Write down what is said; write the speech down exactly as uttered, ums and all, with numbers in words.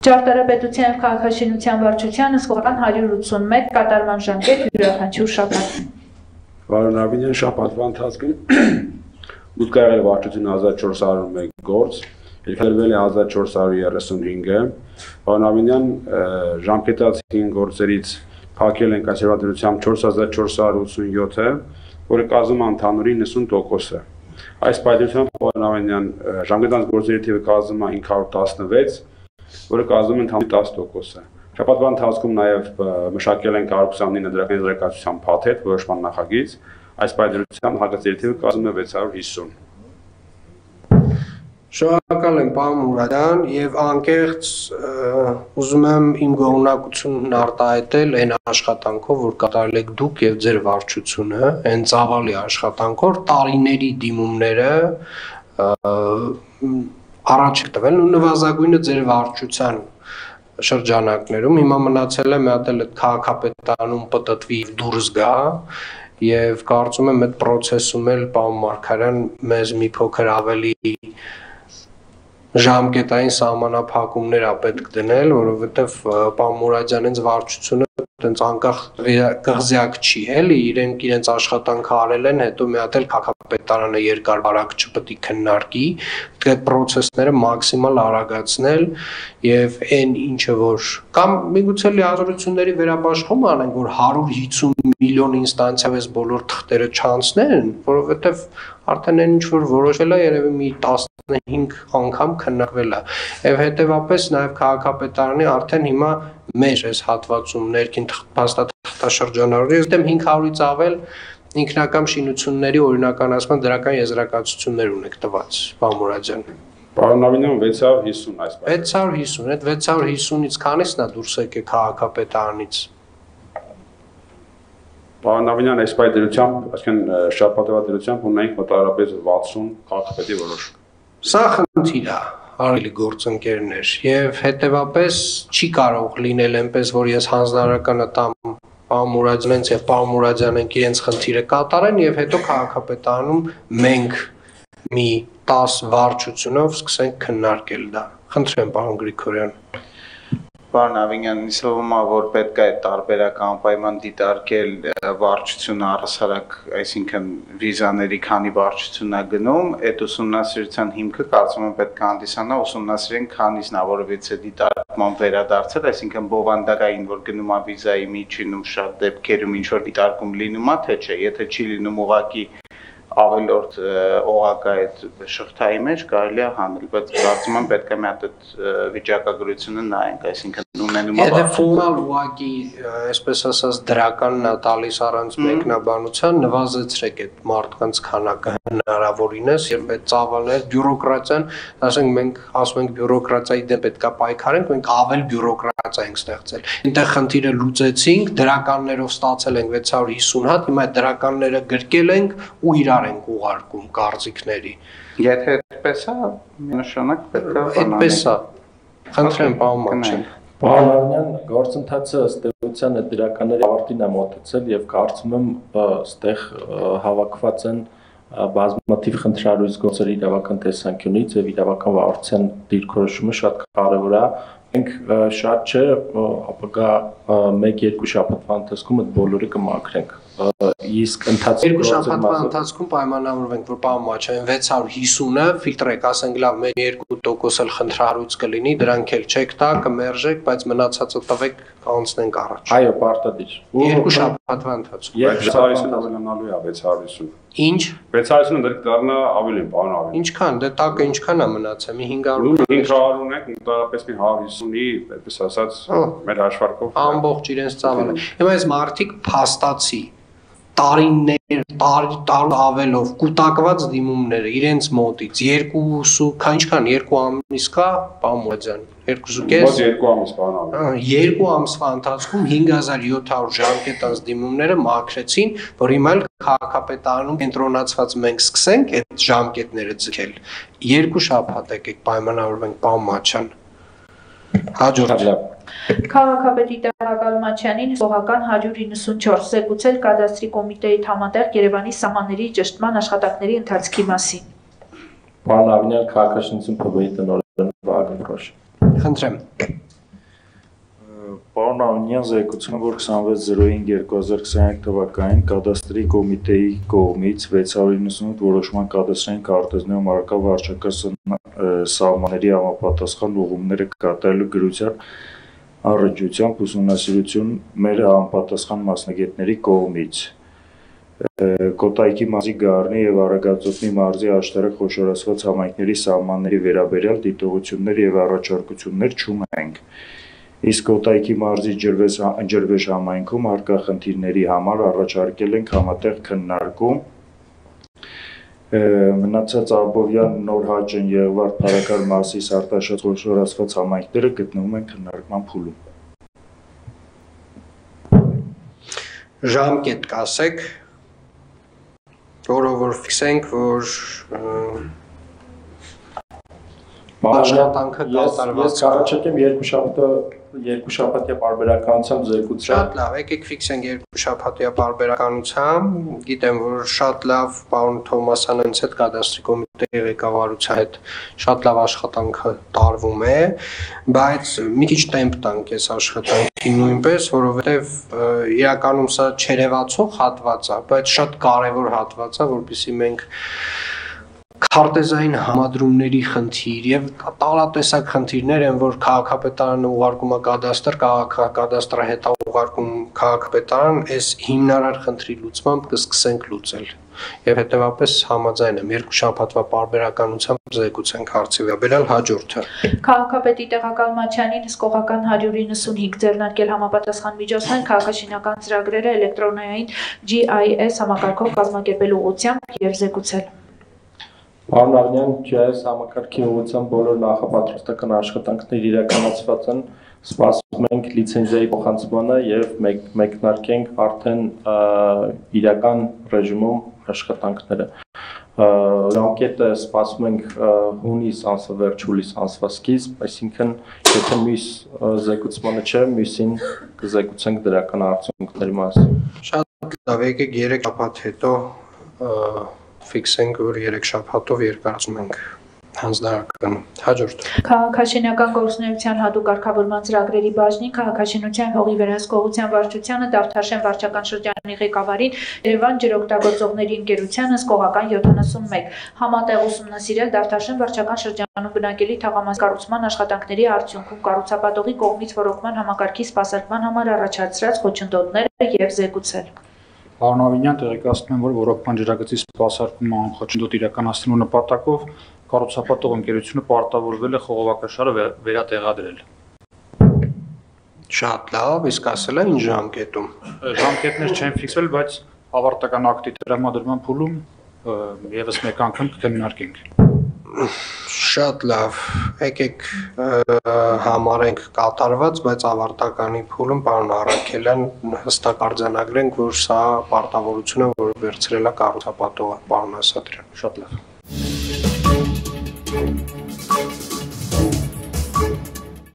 Ճարտարապետության և քաղաքաշինության վարչության սկողական հարյուր ութսունմեկ կատարման ժամկետ յուրաքանչյուր շաբաթ։ Պարոն Ավինյան, շաբաթվա ընթացքում մուտք եղել վարչություն հազար չորս հարյուր մեկ գործ, երկրվել է հազար չորս հարյուր երեսունհինգը։ Պարոն Ավինյան, ժամկետած հինգ գործերից փակել ենք այսօրվա չորս հազար չորս հարյուր ութսունյոթը, որը կազմում է ընդհանուրի նվսուն տոկոսը։ Այս պայմանությամբ պարոն Ավինյան, ժամկետած գործերի թիվը կազմում է հինգ հարյուր տասնվեց, որը կազմում է ընդհանուր տասը տոկոսը։ Շաբաթվա ընթացքում նաև մշակել ենք հարյուր քսանինը դրական եզրակացության փաթեթ որոշման նախագիծ, այս պայմանությամբ հակասերի թիվը կազմում է վեց հարյուր հիսուն։ Շնորհակալ եմ պարոն Մուրադյան եւ անկեղծ ուզում եմ իմ գոհունակությունն արտահայտել այն աշխատանքով, որ կատարել եք դուք եւ ձեր վարչությունը, այն ծավալի աշխատանքով տարիների դիմումները առաջ տվել ու նվազագույնը ձեր վարչության շրջանակներում հիմա մնացել է մի հատ էլ այդ քաղաքապետարանում պտտվի դուրս գա եւ կարծում եմ այդ process-ում էլ պարոն Մարգարյան մեզ մի փոքր ավելի ժամկետային սահմանափակումներ ա պետք դնել, որովհետեւ պարոն Մուրադյան ինձ վարչությունը տենց անկախ կղզյակ չի, էլի իրենք իրենց աշխատանքը արել են, հետո մի հատ էլ քաղաքապետարանը երկար բարակ չպետք է քննարկի, պետք է այդ process-ները մաքսիմալ արագացնել եւ այն ինչը որ կամ միգուցե լիազորությունների վերապաշխում անենք, որ հարյուր հիսուն միլիոն ինստանցիայով այս բոլոր թղթերը չանցնեն, որովհետեւ արդեն այն ինչ որ որոշվել է երևի մի տասնհինգ անգամ քննարկվել է եւ հետեւապես նաեւ քաղաքապետարանի արդեն հիմա մեր այս հատվածում ներքին փաստաթղթաշրջանառի դեմ հինգ հարյուրից ավել ինքնակամ շինությունների օրինականացման դրական եզրակացություններ ունեք տված, պարոն Մուրադյան։ Պարոն Ավինյան, վեց հարյուր հիսուն այս պայմաններում։ վեց հարյուր հիսուն, այդ վեց հարյուր հիսունից քանիսն է դուրս եկել քաղաքապետարանից։ Պարոն Ավինյան, այս պայմանությամբ, այսինքն շաբաթվա դրությամբ ունենք մոտավորապես վաթսուն քաղաքապետի որոշում։ Սա խնդիր է, արելի գործընկերներ, եւ հետեւապես չի կարող լինել այնպես, որ ես հանձնարարականը տամ պարոն Մուրադյանից եւ պարոն Մուրադյանն իրենց խնդիրը կատարեն եւ հետո քաղաքապետարանում մենք մի տաս վարչությունով սկսենք քննարկել դա։ Խնդրեմ պարոն Գրիգորյան։ Պարոն Ավինյան, ինձ թվում է, որ պետք է այդ տարբերակ անպայման դիտարկել վարչությունը առհասարակ, այսինքն վիզաների քանի վարչությունն է գնում, այդ ուսումնասիրության հիմքը կարծում եմ պետք է հանդիսանա ուսումնասիրեն քանիսն է, որովհետեւ դիտարկման վերադարձել, այսինքն բովանդակային, որ գնում է վիզայի միջինում շատ դեպքերում ինչ որ դիտարկում լինում է, թե չէ, եթե չի լինում ուղղակի ավելորդ օղակա այդ շղթայի մեջ կարելի է հանել, բայց կարծում եմ պետք է մի հատ այդ վիճակագրությունը նայենք, այսինքն ունենում է Եթե ֆորմալ ուղղակի, այսպես ասած, դրականն է տալիս առանց մեկնաբանության, նվազեցրեք այդ մարդկանց քանակը հնարավորինս եւ այդ ծավալներ բյուրոկրատիան, ասենք մենք ասում ենք բյուրոկրատիայի դեմ պետք է պայքարենք, մենք ավել բյուրոկրատիա ենք ստեղծել։ Այնտեղ խնդիրը լուծեցինք, դրականներով ստացել ենք վեց հարյուր հիսուն հատ, հիմա այդ դրականները գրկել ենք ու իրար ենք ուղարկում կարծիքների։ Եթե այդպես է, նշանակ պետք է այդպես է։ Խնդրեմ պարոն Մաքսյան։ Պարոն Ավինյան, գործընթացը ըստ էության այդ դրականների ավարտին է մոտեցել եւ կարծում եմ այստեղ հավաքված են բազմաթիվ խնդրահարույց գործեր իրավական տեսանկյունից եւ իրավական վարչության դիրքորոշումը շատ կարեւոր է։ Մենք շատ չէ, ապագա մեկ-երկու շաբաթվա ընթացքում այդ բոլորը կմաքրենք։ Իսկ ընթացքի երկու շաբաթվա ընթացքում պայմանավորվենք, որ պարոն Մաչյան վեց հարյուր հիսունը ֆիլտրեք, ասենք լավ, մեր երկու տոկոս էլ խնդրահարույց կլինի, դրանք էլ չեք տա, կմերժեք, բայց մնացածը տվեք, կանցնենք առաջ։ Այո, պարտադիր։ Երկու շաբաթվա ընթացքում։ վեց հարյուր հիսուն ավելանալու է վեց հարյուր հիսուն։ Ինչ։ վեց հարյուր հիսունը դեռ դառնա ավելին, պարոն Ավինյան։ Ինչքան, դե տակը ինչքան է մնացել, մի հինգ հարյուր։ հինգ հարյուր ունենք, մոտավորապես մի հարյուր հիսունի, այդպես ասած, մեր հաշվարկով։ Ամբողջ իրենց ծավալը։ Հիմա այս մարդիկ փաստացի տարիներ, տարի տար ավելով կուտակված դիմումները իրենց մոտից երկուսու, քանչքան երկու ամիս կա, պարոն Մուրադյան, երկուսու կես։ Երկու ամիս, պարոն Ավինյան։ Երկու ամսվա ընթացքում հինգ հազար յոթ հարյուր ժամկետած դիմումները մաքրեցին, որ հիմա էլ քաղաքապետարանում կենտրոնացված մենք սկսենք այդ ժամկետները ձգել։ Երկու շաբաթ եկեք պայմանավորվենք, պարոն Մաչյան։ Հաջորդ։ Քաղաքապետի տեղակալ Մաչյանին սողական հարյուր իննսունչորս զեկուցել կադաստրի կոմիտեի համատեղ Երևանի սահմանների ճշտման աշխատանքների ընթացքի մասին։ Պարոն Ավինյան, քաղաքաշինություն ՓԲ-ի տնօրեն Վահագն Քոշ։ Խնդրեմ։ Պարոն Անունյան զեկուցում, որ քսանվեց զրոյինգ երկու հազար քսաներեք թվականին կադաստրի կոմիտեի կողմից վեց հարյուր իննսունութ որոշման կադաստրային քարտեզներում առկա վարչական սահմանների համապատասխան ուղումները կատարելու գրության առնչությամբ ուսումնասիրություն մեր համապատասխան մասնագետների կողմից։ Կոտայքի մարզի Գառնի եւ Արագածոտնի մարզի աշտարակ խոշորացված համայնքների սահմանների վերաբերյալ դիտողություններ եւ առաջարկություններ չունենք։ Իսկ Կոտայքի մարզի Ջրվեժ համայնքում առկա խնդիրների համար առաջարկել ենք համատեղ քննարկում։ Մնացած Աբովյան, Նոր Հաճն, Եղվարդ, Փարակար մարզի արտաշատ խոշորացված համայնքները գտնվում են քննարկման փուլում։ Ժամկետ կասեք, որով որ ֆիքսենք, որ աշխատանքը կատարված Ես առաջարկեմ երկու շաբաթը երկու շաբաթյա պարբերականությամբ զեկուցել։ Շատ լավ, եկեք ֆիքսենք երկու շաբաթյա պարբերականությամբ։ Գիտեմ, որ շատ լավ պարոն Թոմասյանն հետ կադաստրի կոմիտեի ղեկավարության հետ շատ լավ աշխատանքը տարվում է, բայց մի քիչ տեմպ տանք այս աշխատանքի նույնպես, որովհետև իրականում սա չերևացող հատված է, բայց շատ կարևոր հատված է, որովհետեւ մենք քարտեզային համադրումների խնդիր եւ տարատեսակ խնդիրներ են, որ քաղաքապետարանը ուղարկում է կադաստր, կադաստրը հետ ուղարկում քաղաքապետարան, այս հիմնարար խնդրի լուծմամբ կսկսենք լուծել։ Եվ հետեւաբար համաձայն եմ երկու շաբաթվա պարբերականությամբ զեկուցենք հարցի վերաբերյալ հաջորդը։ Քաղաքապետի տեղակալ Մաչյանին հսկողական հարյուր իննսունհինգ ձեռնարկել համապատասխան միջոցներ քաղաքաշինական ծրագրերը էլեկտրոնային G I S համակարգով կազմակերպելու ուղղությամբ եւ զեկուցել։ Պարոն Արնյան, G I S համակարգի ուղղությամբ բոլոր նախապատրաստական աշխատանքներ իրականացված են, սպասում ենք լիցենզիայի փոխանցմանը եւ մեկնարկենք արդեն իրական ռեժիմում աշխատանքները։ Ժամկետը սպասում ենք հունիս ամսվա վերջ, հուլիս ամսվա սկիզբ, այսինքն եթե մյուս զեկուցմանը չէ, մյուսին կզեկուցենք դրական արդյունքների մասին։ Շատ լավ, եկեք երեք շաբաթ հետո ֆիքսենք, որ երեք շաբաթով երկարացում ենք հանձնարարականը։ Հաջորդ։ Քաղաքաշինական գործունեության հատուկ կարգավորման ծրագրերի բաժնին քաղաքաշինության հողի վերահսկողության վարչությանը Դավթաշեն վարչական շրջանի ղեկավարին Երևան ջրօգտագործողների ընկերությանը հսկողական յոթանասունմեկ համատեղ ուսումնասիրել Դավթաշեն վարչական շրջանում բնակելի թաղամասի կառուցման աշխատանքների արդյունքում կառուցապատողի կողմից ռոռոկման համակարգի սպասարկման համար առաջացրած խոչընդոտները եւ զեկուցել։ Պարոն Ավինյան, տեղեկացնում եմ, որ ռոռոկման ջրագծի սպասարկումը խոչընդոտ իրականացնելու նպատակով կառուցապատող ընկերությունը պարտավորվել է խողովակաշարը վերատեղադրել։ Շատ լավ, իսկ ասել են ինչ ժամկետում։ Ժամկետներ չեն ֆիքսվել, բայց ավարտական ակտի տրամադրման փուլում եւս մեկ անգամ կքննարկենք։ Շատ լավ, եկեք համարենք կատարված, բայց ավարտականի փուլում պարոն Արաքելյան հստակ արձանագրենք, որ սա պարտավորություն է, որ վերցրել է կառուցապատողը, պարոն Ասատրյան։ Շատ լավ։